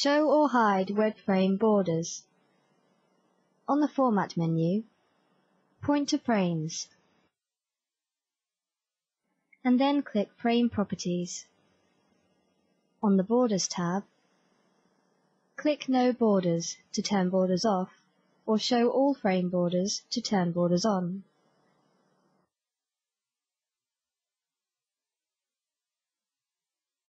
Show or hide web frame borders. On the Format menu, point to Frames, and then click Frame Properties. On the Borders tab, click No Borders to turn borders off, or Show all frame borders to turn borders on.